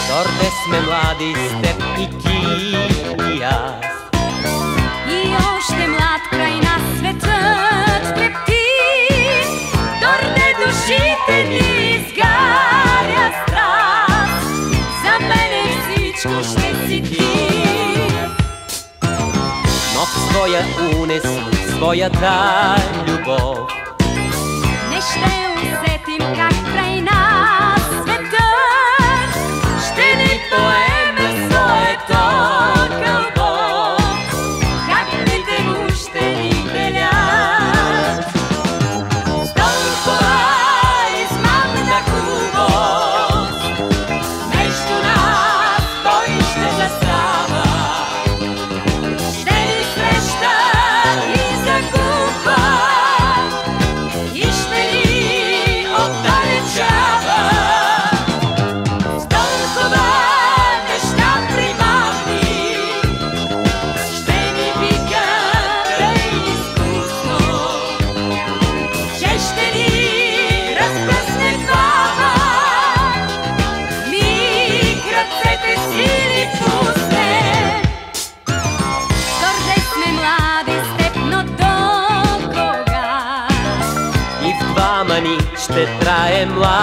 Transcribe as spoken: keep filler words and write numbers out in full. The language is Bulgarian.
Дорде сме млади с теб и ти и аз. И още млад край на светът трепти. Дорде душите ни изгаря страст. За мене всичко ще си ти. Но в своя унес, своята любов Не ще усетим как край нас светът ще ни поеме своето кълбо. Капните му ще ни белят с толкова измамна хубост. Между нас той ще застава, ще ни среща и закупа и ще ни отдалечава с толкова неща примамни. Ще ни вика тъй изкусно, че ще ни разпръсне двама. Миг ръцете си ни пусне. Дорде сме млади с теб, но до кога? и в двама ни ще трае младост.